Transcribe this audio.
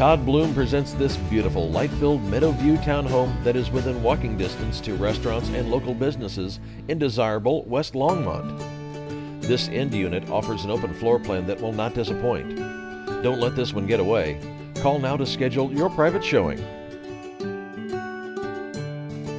Todd Bloom presents this beautiful, light-filled Meadowview townhome that is within walking distance to restaurants and local businesses in desirable West Longmont. This end unit offers an open floor plan that will not disappoint. Don't let this one get away. Call now to schedule your private showing.